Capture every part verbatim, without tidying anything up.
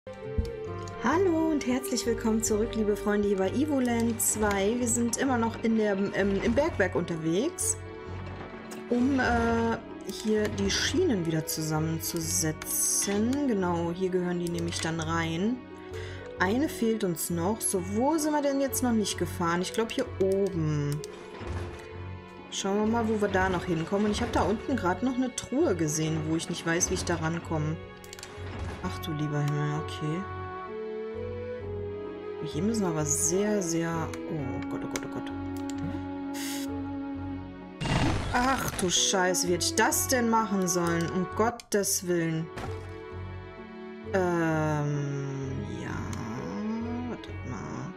Hallo und herzlich willkommen zurück, liebe Freunde, hier bei Evoland zwei. Wir sind immer noch in der, ähm, im Bergwerk unterwegs, um äh, hier die Schienen wieder zusammenzusetzen. Genau, hier gehören die nämlich dann rein. Eine fehlt uns noch. So, wo sind wir denn jetzt noch nicht gefahren? Ich glaube hier oben. Schauen wir mal, wo wir da noch hinkommen. Und ich habe da unten gerade noch eine Truhe gesehen, wo ich nicht weiß, wie ich da rankomme. Ach du lieber Himmel, okay. Hier müssen wir aber sehr, sehr... Oh Gott, oh Gott, oh Gott. Ach du Scheiße, wie hätte ich das denn machen sollen? Um Gottes Willen. Ähm, ja... Wartet mal.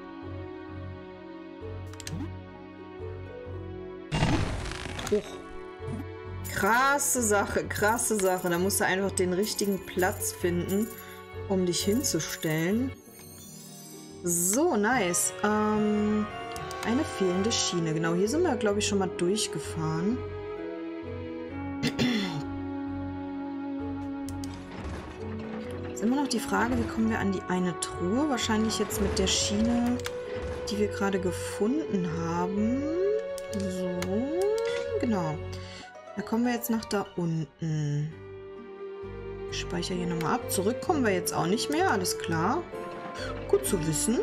Hoch. Krasse Sache, krasse Sache. Da musst du einfach den richtigen Platz finden, um dich hinzustellen. So, nice. Ähm, eine fehlende Schiene. Genau, hier sind wir, glaube ich, schon mal durchgefahren. Ist immer noch die Frage, wie kommen wir an die eine Truhe? Wahrscheinlich jetzt mit der Schiene, die wir gerade gefunden haben. So, genau. Da kommen wir jetzt nach da unten. Ich speichere hier nochmal ab. Zurückkommen wir jetzt auch nicht mehr, alles klar. Gut zu wissen.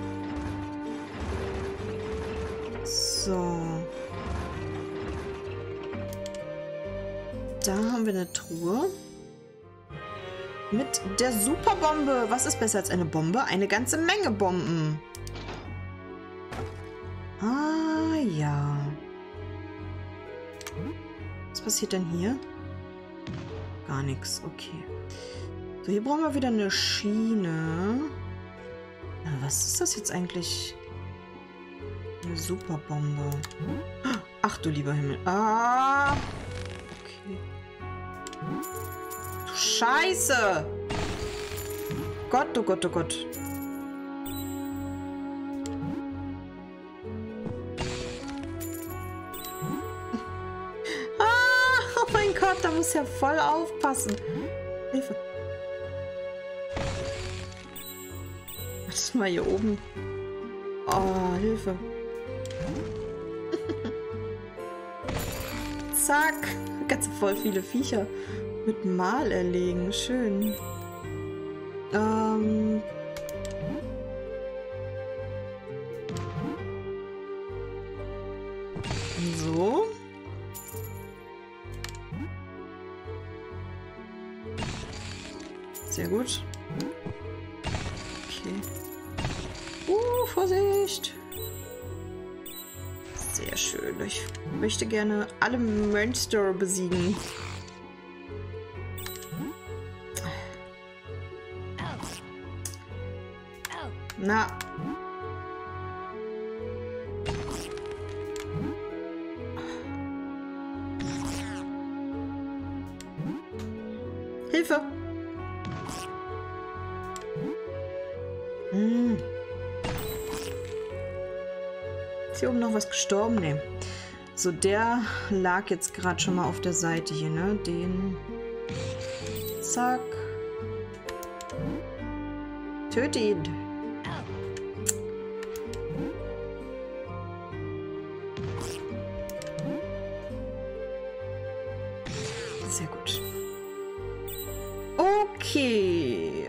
So. Da haben wir eine Truhe. Mit der Superbombe. Was ist besser als eine Bombe? Eine ganze Menge Bomben. Ah, ja. Was passiert denn hier? Gar nichts. Okay. So, hier brauchen wir wieder eine Schiene. Was ist das jetzt eigentlich? Eine Superbombe. Ach du lieber Himmel. Ah! Okay. Du Scheiße! Gott, oh Gott, oh Gott. Ah! Oh mein Gott, da muss ja voll aufpassen. Hilfe. Mal hier oben. Oh, Hilfe. Zack. Ganz voll viele Viecher mit Mal erlegen. Schön. Ähm. So. Sehr gut. Okay. Uh, Vorsicht! Sehr schön. Ich möchte gerne alle Monster besiegen. Na. Hilfe! Hm. Ist hier oben noch was gestorben? Ne. So, der lag jetzt gerade schon mal auf der Seite hier, ne? Den. Zack. Töte ihn. Sehr gut. Okay.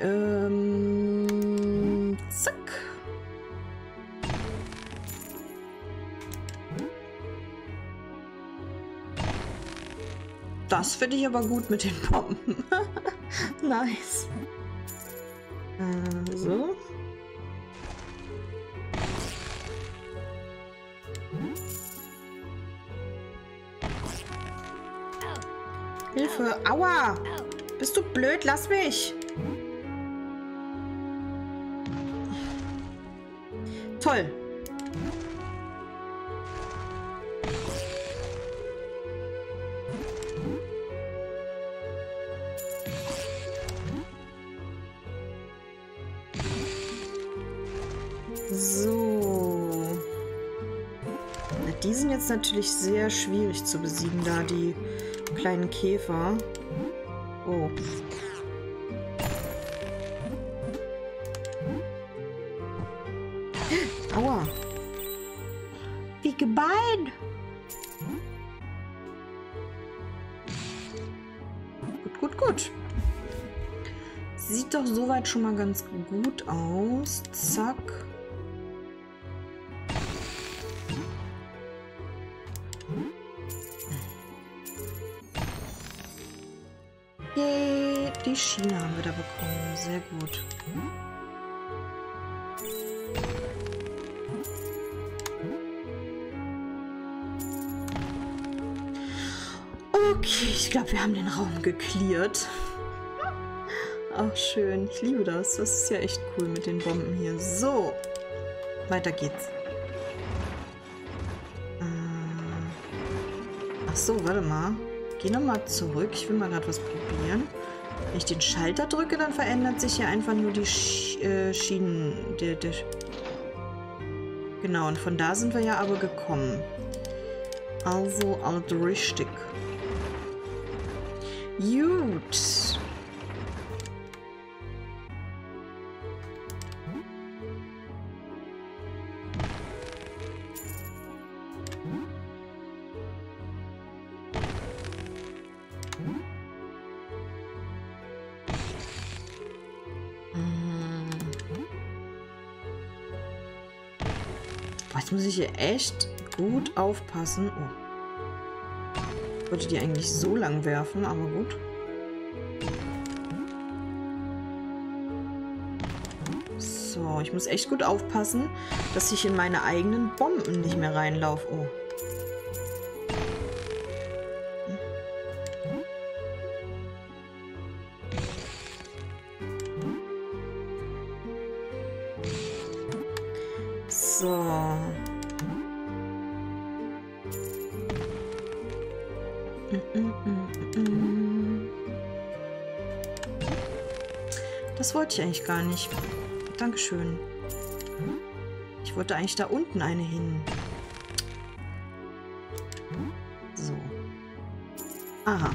Ähm. Zack. Das finde ich aber gut mit den Bomben. Nice. Äh, so. Hilfe. Aua. Bist du blöd? Lass mich. Toll. So. Die sind jetzt natürlich sehr schwierig zu besiegen, da die kleinen Käfer. Oh. Aua. Wie gemein. Gut, gut, gut. Sieht doch soweit schon mal ganz gut aus. Zack. Yay, die Schiene haben wir da bekommen. Sehr gut. Okay, ich glaube, wir haben den Raum geklärt. Ach, schön. Ich liebe das. Das ist ja echt cool mit den Bomben hier. So. Weiter geht's. Ach so, warte mal. Geh nochmal zurück. Ich will mal gerade was probieren. Wenn ich den Schalter drücke, dann verändert sich hier einfach nur die Sch äh, Schienen. Der, der genau, und von da sind wir ja aber gekommen. Also, alles richtig. Gut. Jetzt muss ich hier echt gut aufpassen. Oh. Ich wollte die eigentlich so lang werfen, aber gut. So, ich muss echt gut aufpassen, dass ich in meine eigenen Bomben nicht mehr reinlaufe. Oh. So. Das wollte ich eigentlich gar nicht. Dankeschön. Ich wollte eigentlich da unten eine hin. So. Aha.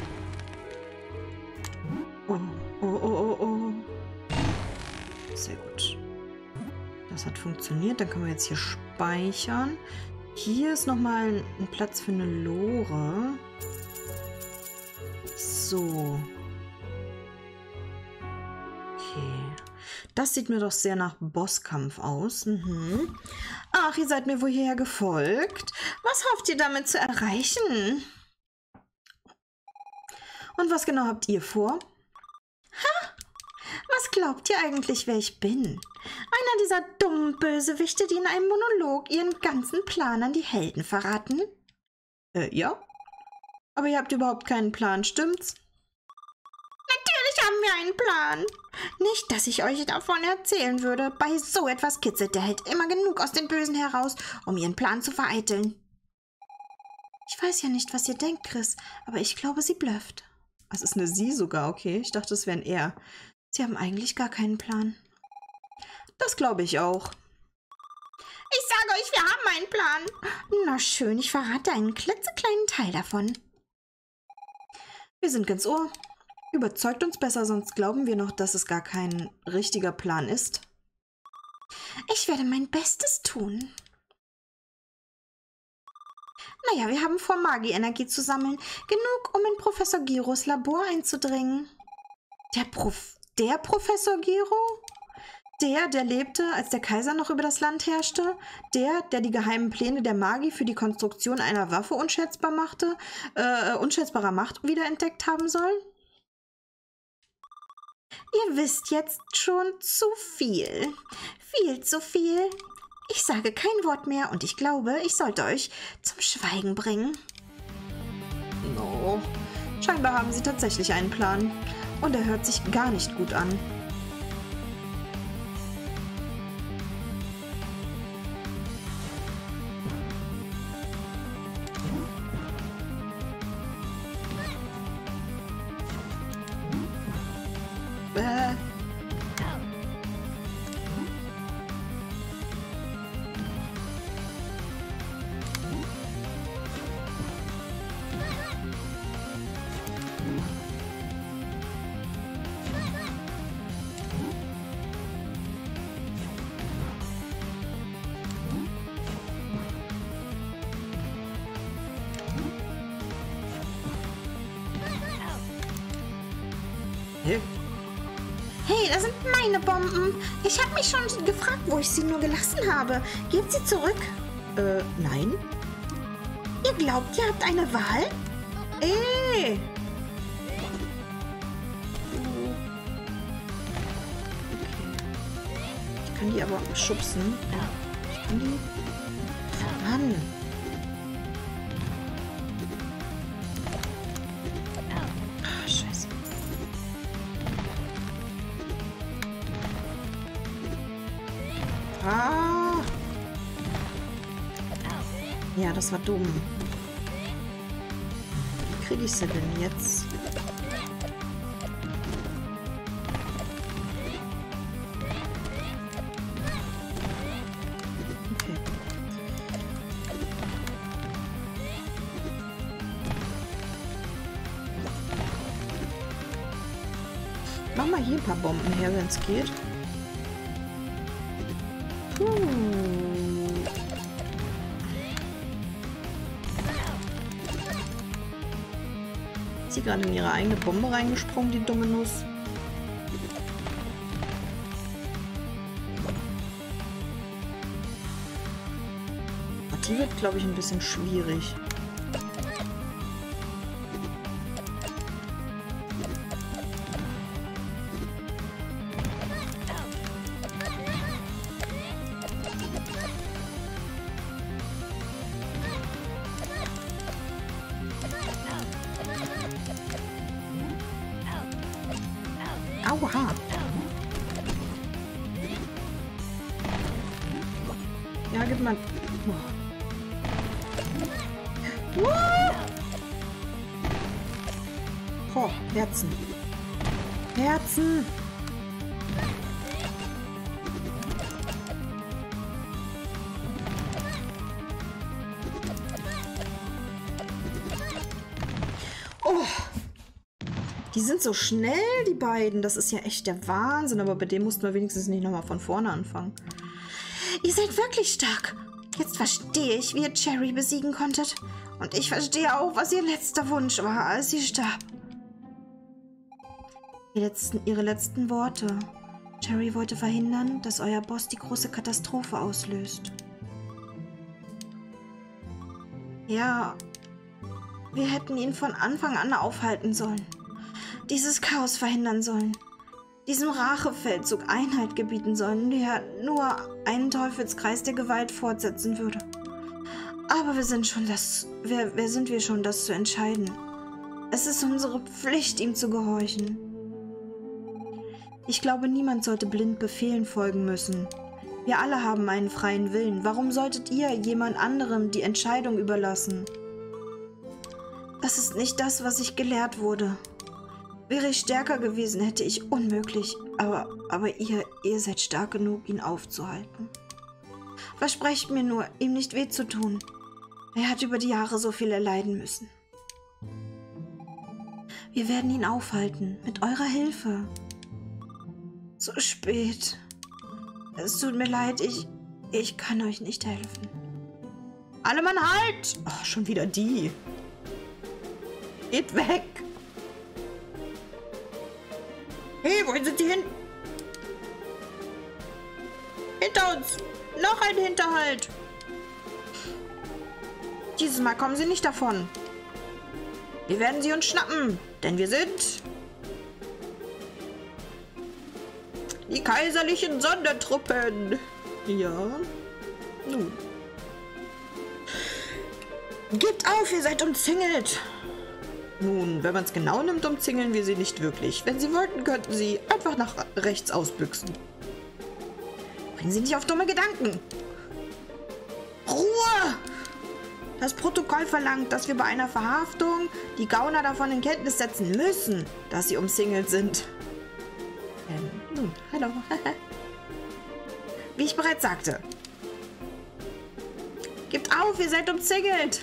Oh, oh, oh, oh, oh. Sehr gut. Das hat funktioniert. Dann können wir jetzt hier speichern. Hier ist nochmal ein, ein Platz für eine Lore. So. Okay. Das sieht mir doch sehr nach Bosskampf aus. Mhm. Ach, ihr seid mir wohl hierher gefolgt. Was hofft ihr damit zu erreichen? Und was genau habt ihr vor? Ha! Was glaubt ihr eigentlich, wer ich bin? Einer dieser dummen Bösewichte, die in einem Monolog ihren ganzen Plan an die Helden verraten? Äh, ja? Aber ihr habt überhaupt keinen Plan, stimmt's? Natürlich haben wir einen Plan. Nicht, dass ich euch davon erzählen würde. Bei so etwas kitzelt der Held immer genug aus dem Bösen heraus, um ihren Plan zu vereiteln. Ich weiß ja nicht, was ihr denkt, Chris, aber ich glaube, sie blufft. Das ist eine Sie sogar, okay. Ich dachte, es wären er. Sie haben eigentlich gar keinen Plan. Das glaube ich auch. Ich sage euch, wir haben einen Plan. Na schön, ich verrate einen klitzekleinen Teil davon. Wir sind ganz ohr. Überzeugt uns besser, sonst glauben wir noch, dass es gar kein richtiger Plan ist. Ich werde mein Bestes tun. Naja, wir haben vor, Magieenergie zu sammeln. Genug, um in Professor Giros Labor einzudringen. Der Prof... Der Professor Giro? Der, der lebte, als der Kaiser noch über das Land herrschte? Der, der die geheimen Pläne der Magie für die Konstruktion einer Waffe unschätzbar machte, äh, unschätzbarer Macht wiederentdeckt haben soll? Ihr wisst jetzt schon zu viel. Viel zu viel. Ich sage kein Wort mehr und ich glaube, ich sollte euch zum Schweigen bringen. No. Scheinbar haben sie tatsächlich einen Plan. Und er hört sich gar nicht gut an. Bäh. Hä? Hey, das sind meine Bomben. Ich habe mich schon gefragt, wo ich sie nur gelassen habe. Gebt sie zurück. Äh, nein. Ihr glaubt, ihr habt eine Wahl? Ey! Ich kann die aber schubsen. Ja. Ich kann die... Mann! Ah, scheiße. Ah! Ja, das war dumm. Wie kriege ich sie denn jetzt? Okay. Mach mal hier ein paar Bomben her, wenn es geht. Puh. Ist sie gerade in ihre eigene Bombe reingesprungen, die dumme Nuss? Die wird, glaube ich, ein bisschen schwierig. Aua! Ja, gib mal... Oh, Herzen. Herzen! Oh! Die sind so schnell, die beiden. Das ist ja echt der Wahnsinn. Aber bei dem mussten wir wenigstens nicht nochmal von vorne anfangen. Ihr seid wirklich stark. Jetzt verstehe ich, wie ihr Cherry besiegen konntet. Und ich verstehe auch, was ihr letzter Wunsch war, als sie starb. Die letzten, ihre letzten Worte. Cherry wollte verhindern, dass euer Boss die große Katastrophe auslöst. Ja, wir hätten ihn von Anfang an aufhalten sollen. Dieses Chaos verhindern sollen. Diesem Rachefeldzug Einhalt gebieten sollen, der nur einen Teufelskreis der Gewalt fortsetzen würde. Aber wir sind schon das... Wer, wer sind wir schon, das zu entscheiden? Es ist unsere Pflicht, ihm zu gehorchen. Ich glaube, niemand sollte blind Befehlen folgen müssen. Wir alle haben einen freien Willen. Warum solltet ihr jemand anderem die Entscheidung überlassen? Das ist nicht das, was ich gelehrt wurde. Wäre ich stärker gewesen, hätte ich unmöglich. Aber, aber ihr, ihr seid stark genug, ihn aufzuhalten. Versprecht mir nur, ihm nicht weh zu tun. Er hat über die Jahre so viel erleiden müssen. Wir werden ihn aufhalten, mit eurer Hilfe. So spät. Es tut mir leid, ich, ich kann euch nicht helfen. Alle Mann, halt! Oh, schon wieder die. Geht weg! Hey, wohin sind die hin? Hinter uns! Noch ein Hinterhalt! Dieses Mal kommen sie nicht davon. Wir werden sie uns schnappen, denn wir sind die kaiserlichen Sondertruppen. Ja, nun. Gebt auf, ihr seid umzingelt. Nun, wenn man es genau nimmt, umzingeln wir sie nicht wirklich. Wenn sie wollten, könnten sie einfach nach rechts ausbüchsen. Bringen Sie nicht auf dumme Gedanken. Ruhe! Das Protokoll verlangt, dass wir bei einer Verhaftung die Gauner davon in Kenntnis setzen müssen, dass sie umzingelt sind. Ähm, nun, hallo. Wie ich bereits sagte. Gebt auf, ihr seid umzingelt.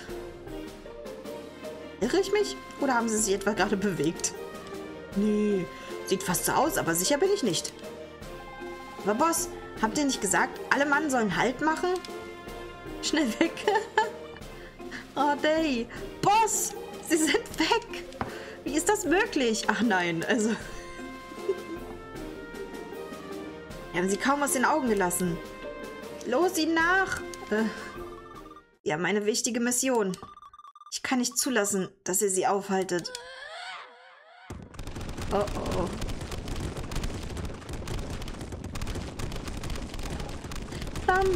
Irre ich mich? Oder haben sie sich etwa gerade bewegt? Nee, sieht fast so aus, aber sicher bin ich nicht. Aber Boss, habt ihr nicht gesagt, alle Mann sollen Halt machen? Schnell weg. Oh, Day. Boss, sie sind weg. Wie ist das möglich? Ach nein, also... Wir haben sie kaum aus den Augen gelassen. Los, ihn nach! Äh, ja, meine wichtige Mission. Ich kann nicht zulassen, dass ihr sie aufhaltet. Oh oh. Dann.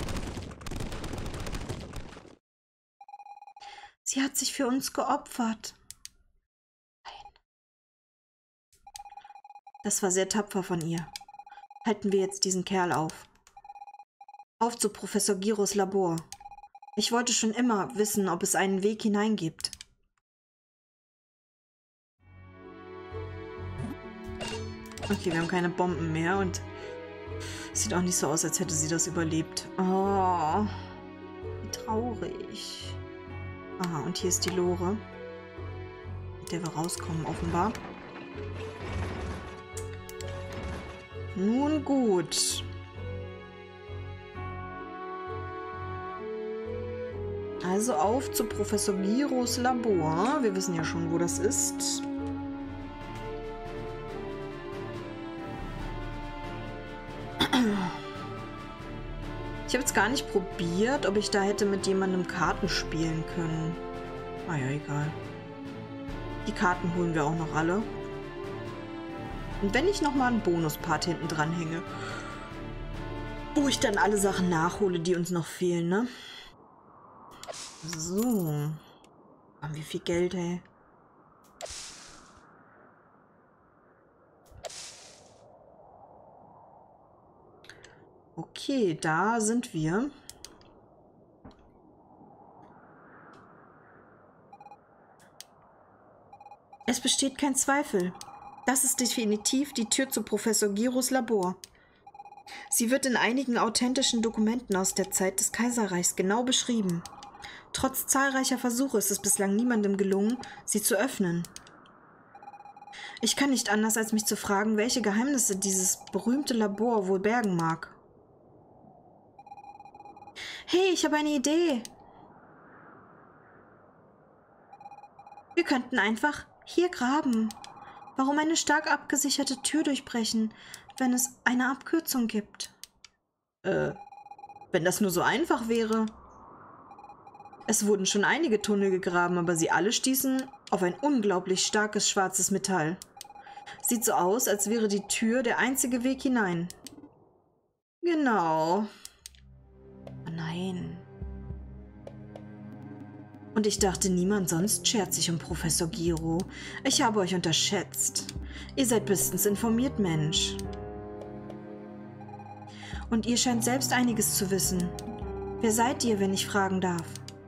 Sie hat sich für uns geopfert. Nein. Das war sehr tapfer von ihr. Halten wir jetzt diesen Kerl auf. Auf zu Professor Giros Labor. Ich wollte schon immer wissen, ob es einen Weg hinein gibt. Okay, wir haben keine Bomben mehr und sieht auch nicht so aus, als hätte sie das überlebt. Oh, wie traurig. Aha, und hier ist die Lore, mit der wir rauskommen, offenbar. Nun gut. Also auf zu Professor Giros Labor. Wir wissen ja schon, wo das ist. Ich habe jetzt gar nicht probiert, ob ich da hätte mit jemandem Karten spielen können. Ah ja, egal. Die Karten holen wir auch noch alle. Und wenn ich nochmal einen Bonuspart hinten dran hänge, wo ich dann alle Sachen nachhole, die uns noch fehlen, ne? So. Haben wir viel Geld, ey. Okay, da sind wir. Es besteht kein Zweifel. Das ist definitiv die Tür zu Professor Giros Labor. Sie wird in einigen authentischen Dokumenten aus der Zeit des Kaiserreichs genau beschrieben. Trotz zahlreicher Versuche ist es bislang niemandem gelungen, sie zu öffnen. Ich kann nicht anders, als mich zu fragen, welche Geheimnisse dieses berühmte Labor wohl bergen mag. Hey, ich habe eine Idee. Wir könnten einfach hier graben. Warum eine stark abgesicherte Tür durchbrechen, wenn es eine Abkürzung gibt? Äh, wenn das nur so einfach wäre. Es wurden schon einige Tunnel gegraben, aber sie alle stießen auf ein unglaublich starkes schwarzes Metall. Sieht so aus, als wäre die Tür der einzige Weg hinein. Genau. Oh nein. Und ich dachte, niemand sonst schert sich um Professor Giro. Ich habe euch unterschätzt. Ihr seid bestens informiert, Mensch. Und ihr scheint selbst einiges zu wissen. Wer seid ihr, wenn ich fragen darf?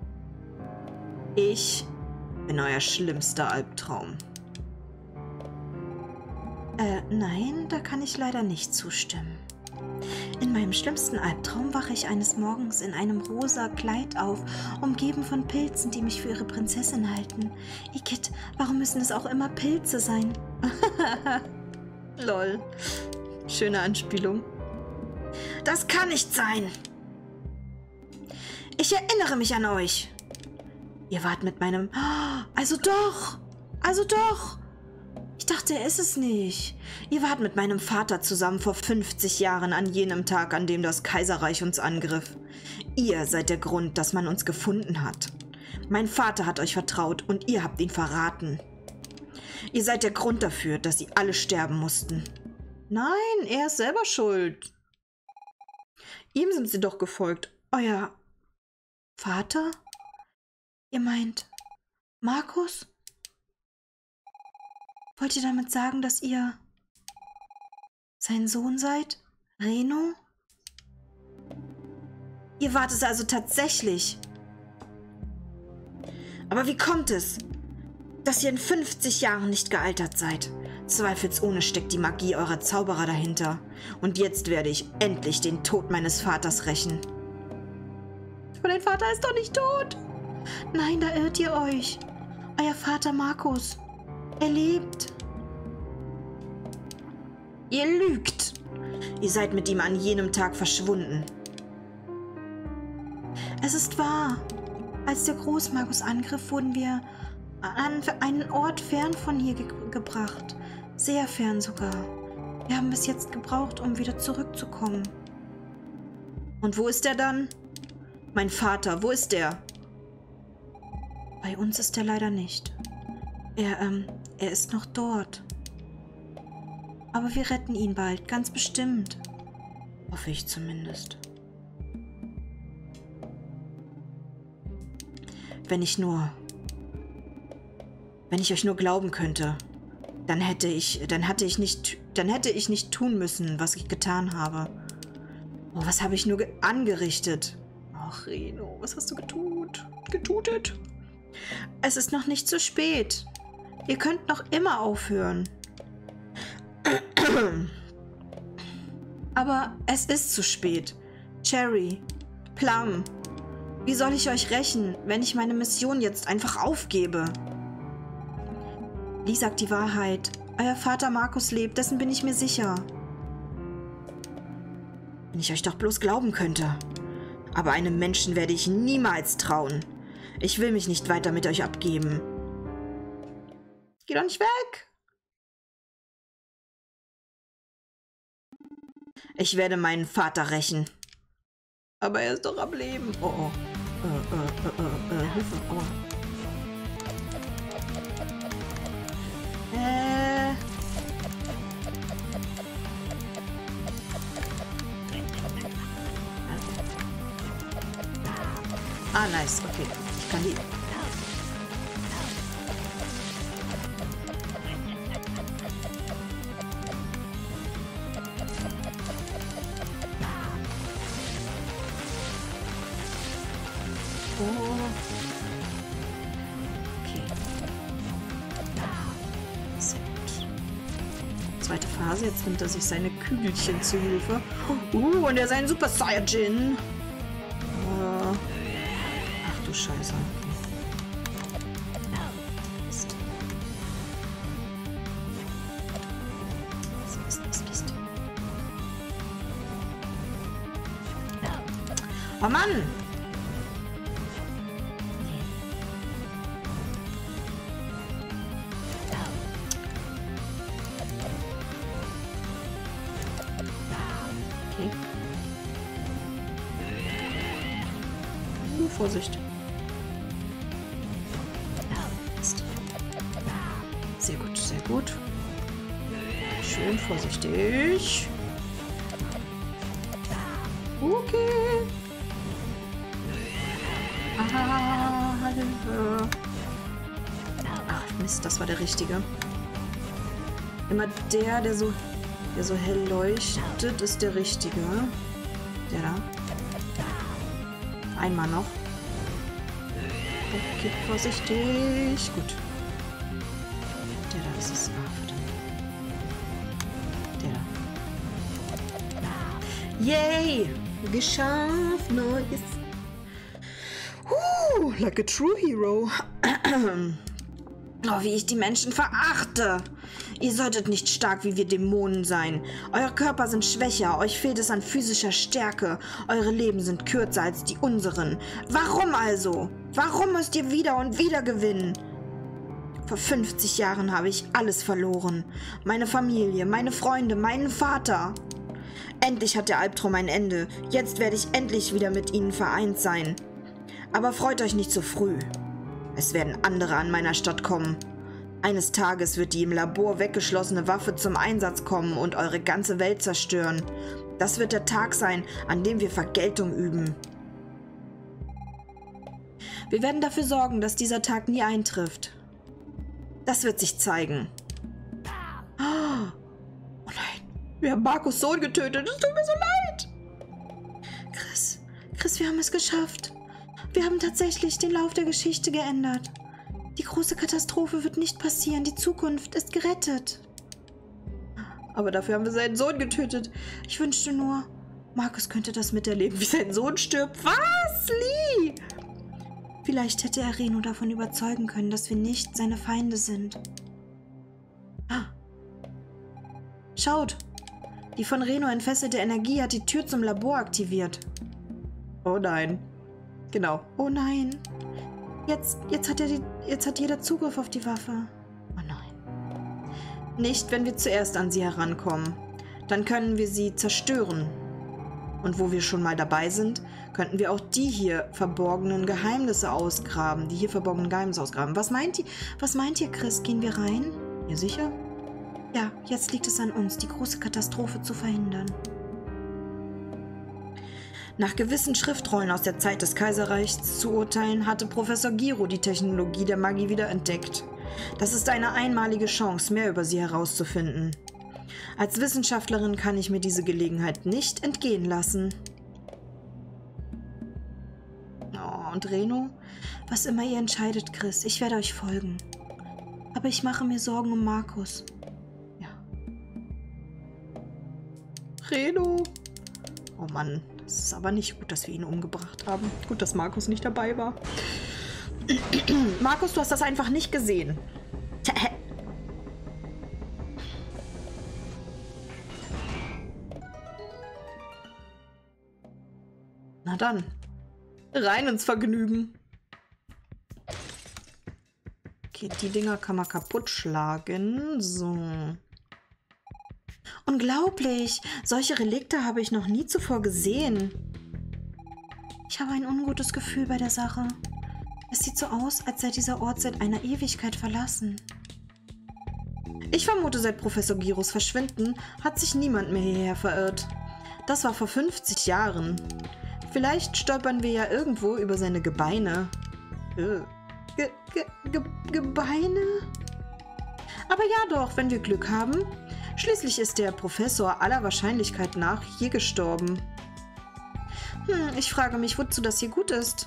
Ich bin euer schlimmster Albtraum. Äh, nein, da kann ich leider nicht zustimmen. In meinem schlimmsten Albtraum wache ich eines Morgens in einem rosa Kleid auf, umgeben von Pilzen, die mich für ihre Prinzessin halten. Igitt, warum müssen es auch immer Pilze sein? Lol. Schöne Anspielung. Das kann nicht sein! Ich erinnere mich an euch. Ihr wart mit meinem... Also doch! Also doch! Ich dachte, er ist es nicht. Ihr wart mit meinem Vater zusammen vor fünfzig Jahren an jenem Tag, an dem das Kaiserreich uns angriff. Ihr seid der Grund, dass man uns gefunden hat. Mein Vater hat euch vertraut und ihr habt ihn verraten. Ihr seid der Grund dafür, dass sie alle sterben mussten. Nein, er ist selber schuld. Ihm sind sie doch gefolgt. Euer Vater? Ihr meint Markus? Wollt ihr damit sagen, dass ihr sein Sohn seid? Reno? Ihr wart es also tatsächlich. Aber wie kommt es, dass ihr in fünfzig Jahren nicht gealtert seid? Zweifelsohne steckt die Magie eurer Zauberer dahinter. Und jetzt werde ich endlich den Tod meines Vaters rächen. Aber dein Vater ist doch nicht tot. Nein, da irrt ihr euch. Euer Vater Markus. Er lebt. Ihr lügt. Ihr seid mit ihm an jenem Tag verschwunden. Es ist wahr. Als der Großmagus angriff, wurden wir an einen Ort fern von hier ge gebracht. Sehr fern sogar. Wir haben bis jetzt gebraucht, um wieder zurückzukommen. Und wo ist er dann? Mein Vater, wo ist der? Bei uns ist er leider nicht. Er, ähm, er ist noch dort. Aber wir retten ihn bald, ganz bestimmt. Hoffe ich zumindest. Wenn ich nur... Wenn ich euch nur glauben könnte, dann hätte ich... Dann hatte ich nicht... Dann hätte ich nicht tun müssen, was ich getan habe. Oh, was habe ich nur ge angerichtet? Ach, Reno, was hast du getut? Getutet? Es ist noch nicht zu spät. Ihr könnt noch immer aufhören. Aber es ist zu spät. Cherry, Plum, wie soll ich euch rächen, wenn ich meine Mission jetzt einfach aufgebe? Lee sagt die Wahrheit. Euer Vater Markus lebt, dessen bin ich mir sicher. Wenn ich euch doch bloß glauben könnte. Aber einem Menschen werde ich niemals trauen. Ich will mich nicht weiter mit euch abgeben. Geh doch nicht weg! Ich werde meinen Vater rächen. Aber er ist doch am Leben. Oh, oh. Äh, äh, äh, äh, Hilfe. Oh. Äh. Ah, nice. Okay. Ich kann die... Oh. Okay. Sehr gut. Zweite Phase. Jetzt nimmt er sich seine Kügelchen zu Hilfe. Uh, und er ist ein Super Saiyajin. Uh. Ach du Scheiße. Mist. Mist, Mist, Mist. Oh Mann! Okay. Uh, Vorsicht. Mist. Sehr gut, sehr gut. Schön vorsichtig. Okay. Ah, Hilfe. Ach, Mist, das war der Richtige. Immer der, der so... Der so hell leuchtet, ist der Richtige. Der da. Einmal noch. Okay, vorsichtig. Gut. Der da ist es. Ah, verdammt. Der da. Yay! Geschafft! Neues. Uh, like a true hero. Oh, wie ich die Menschen verachte! Ihr solltet nicht stark wie wir Dämonen sein. Eure Körper sind schwächer, euch fehlt es an physischer Stärke. Eure Leben sind kürzer als die unseren. Warum also? Warum müsst ihr wieder und wieder gewinnen? Vor fünfzig Jahren habe ich alles verloren. Meine Familie, meine Freunde, meinen Vater. Endlich hat der Albtraum ein Ende. Jetzt werde ich endlich wieder mit ihnen vereint sein. Aber freut euch nicht so früh. Es werden andere an meiner Stadt kommen. Eines Tages wird die im Labor weggeschlossene Waffe zum Einsatz kommen und eure ganze Welt zerstören. Das wird der Tag sein, an dem wir Vergeltung üben. Wir werden dafür sorgen, dass dieser Tag nie eintrifft. Das wird sich zeigen. Oh nein, wir haben Markus' Sohn getötet. Es tut mir so leid. Chris, Chris, wir haben es geschafft. Wir haben tatsächlich den Lauf der Geschichte geändert. Die große Katastrophe wird nicht passieren. Die Zukunft ist gerettet. Aber dafür haben wir seinen Sohn getötet. Ich wünschte nur, Markus könnte das miterleben, wie sein Sohn stirbt. Was, Lee? Vielleicht hätte er Reno davon überzeugen können, dass wir nicht seine Feinde sind. Ah. Schaut. Die von Reno entfesselte Energie hat die Tür zum Labor aktiviert. Oh nein. Genau. Oh nein. Jetzt, jetzt, hat er die, jetzt hat jeder Zugriff auf die Waffe. Oh nein. Nicht, wenn wir zuerst an sie herankommen. Dann können wir sie zerstören. Und wo wir schon mal dabei sind, könnten wir auch die hier verborgenen Geheimnisse ausgraben. Die hier verborgenen Geheimnisse ausgraben. Was meint ihr, was meint ihr, Chris? Gehen wir rein? Ja, sicher? Ja, jetzt liegt es an uns, die große Katastrophe zu verhindern. Nach gewissen Schriftrollen aus der Zeit des Kaiserreichs zu urteilen, hatte Professor Giro die Technologie der Magie wieder entdeckt. Das ist eine einmalige Chance, mehr über sie herauszufinden. Als Wissenschaftlerin kann ich mir diese Gelegenheit nicht entgehen lassen. Oh, und Reno? Was immer ihr entscheidet, Chris, ich werde euch folgen. Aber ich mache mir Sorgen um Markus. Ja. Reno? Oh Mann, das ist aber nicht gut, dass wir ihn umgebracht haben. Gut, dass Markus nicht dabei war. Markus, du hast das einfach nicht gesehen. Na dann, rein ins Vergnügen. Okay, die Dinger kann man kaputt schlagen. So. Unglaublich! Solche Relikte habe ich noch nie zuvor gesehen. Ich habe ein ungutes Gefühl bei der Sache. Es sieht so aus, als sei dieser Ort seit einer Ewigkeit verlassen. Ich vermute, seit Professor Giros Verschwinden hat sich niemand mehr hierher verirrt. Das war vor fünfzig Jahren. Vielleicht stolpern wir ja irgendwo über seine Gebeine. Ge ge ge Gebeine? Aber ja doch, wenn wir Glück haben. Schließlich ist der Professor aller Wahrscheinlichkeit nach hier gestorben. Hm, ich frage mich, wozu das hier gut ist.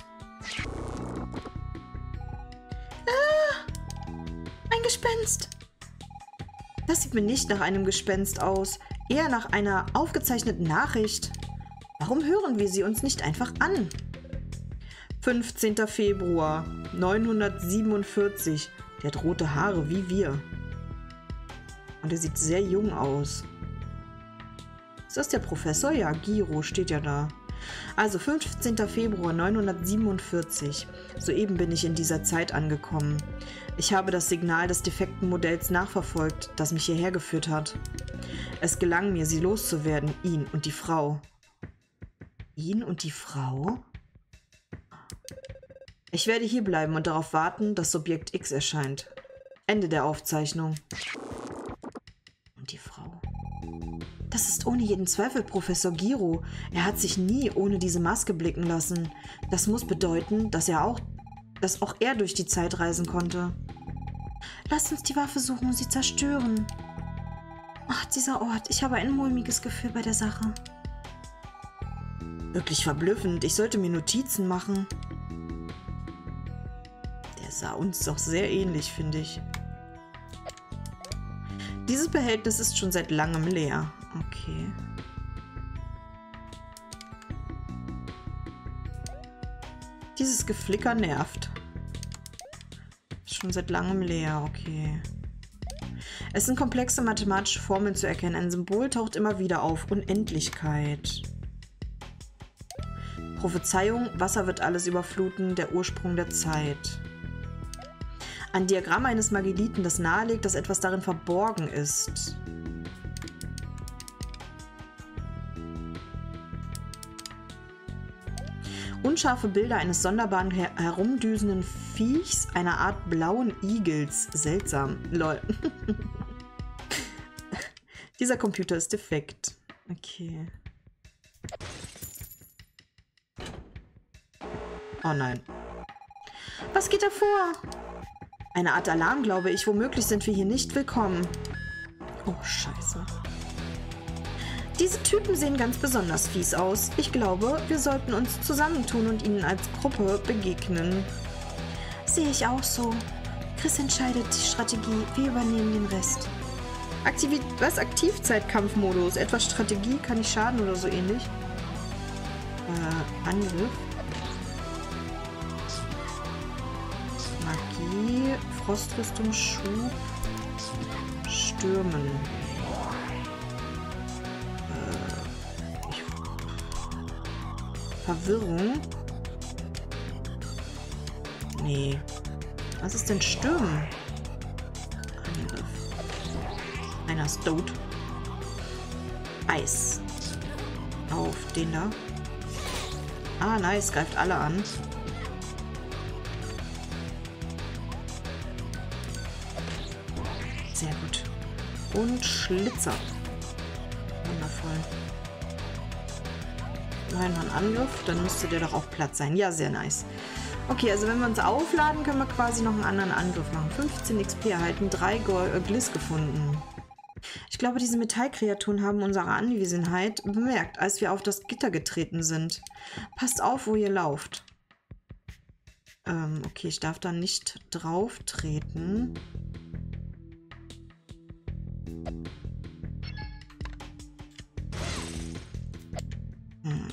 Ah, ein Gespenst. Das sieht mir nicht nach einem Gespenst aus, eher nach einer aufgezeichneten Nachricht. Warum hören wir sie uns nicht einfach an? fünfzehnter Februar neunhundertsiebenundvierzig. Der hat rote Haare wie wir. Und er sieht sehr jung aus. Ist das der Professor? Ja, Giro steht ja da. Also fünfzehnter Februar neunhundertsiebenundvierzig. Soeben bin ich in dieser Zeit angekommen. Ich habe das Signal des defekten Modells nachverfolgt, das mich hierher geführt hat. Es gelang mir, sie loszuwerden, ihn und die Frau. Ihn und die Frau? Ich werde hier bleiben und darauf warten, dass Subjekt X erscheint. Ende der Aufzeichnung. Und die Frau. Das ist ohne jeden Zweifel Professor Giro. Er hat sich nie ohne diese Maske blicken lassen. Das muss bedeuten, dass er auch, dass auch er durch die Zeit reisen konnte. Lasst uns die Waffe suchen und sie zerstören. Ach, dieser Ort. Ich habe ein mulmiges Gefühl bei der Sache. Wirklich verblüffend. Ich sollte mir Notizen machen. Der sah uns doch sehr ähnlich, finde ich. Dieses Behältnis ist schon seit langem leer. Okay. Dieses Geflicker nervt. Ist schon seit langem leer, okay. Es sind komplexe mathematische Formeln zu erkennen. Ein Symbol taucht immer wieder auf. Unendlichkeit. Prophezeiung, Wasser wird alles überfluten, der Ursprung der Zeit. Ein Diagramm eines Mageliten, das nahelegt, dass etwas darin verborgen ist. Unscharfe Bilder eines sonderbaren her herumdüsenden Viechs, einer Art blauen Igels. Seltsam. Lol. Dieser Computer ist defekt. Okay. Oh nein. Was geht da vor? Eine Art Alarm, glaube ich. Womöglich sind wir hier nicht willkommen. Oh, scheiße. Diese Typen sehen ganz besonders fies aus. Ich glaube, wir sollten uns zusammentun und ihnen als Gruppe begegnen. Sehe ich auch so. Chris entscheidet die Strategie. Wir übernehmen den Rest. Aktivi Was? Aktivzeitkampfmodus. Etwas Strategie kann nicht schaden oder so ähnlich. Äh, Angriff. Magie, Frostrüstung, Schub, Stürmen. Äh, ich, Verwirrung? Nee. Was ist denn Stürmen? Angriff. Einer ist tot. Eis. Auf den da. Ah, nice. Greift alle an. Sehr gut. Und Schlitzer. Wundervoll. Nein, noch ein Angriff. Dann müsste der doch auch platt sein. Ja, sehr nice. Okay, also wenn wir uns aufladen, können wir quasi noch einen anderen Angriff machen. fünfzehn X P erhalten, drei äh, Gliss gefunden. Ich glaube, diese Metallkreaturen haben unsere Anwesenheit bemerkt, als wir auf das Gitter getreten sind. Passt auf, wo ihr lauft. Ähm, okay, ich darf da nicht drauf treten. Hm.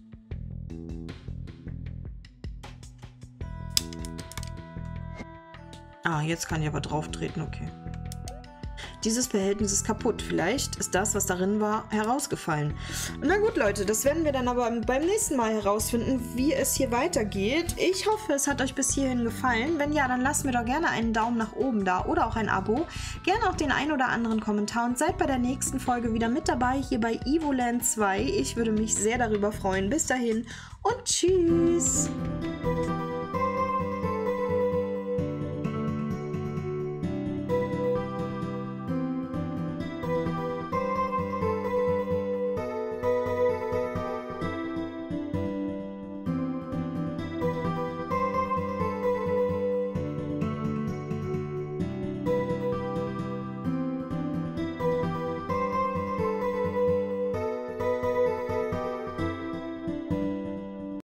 Ah, jetzt kann ich aber drauf treten, okay. Dieses Behältnis ist kaputt. Vielleicht ist das, was darin war, herausgefallen. Na gut, Leute, das werden wir dann aber beim nächsten Mal herausfinden, wie es hier weitergeht. Ich hoffe, es hat euch bis hierhin gefallen. Wenn ja, dann lasst mir doch gerne einen Daumen nach oben da oder auch ein Abo. Gerne auch den ein oder anderen Kommentar und seid bei der nächsten Folge wieder mit dabei, hier bei Evoland zwei. Ich würde mich sehr darüber freuen. Bis dahin und tschüss!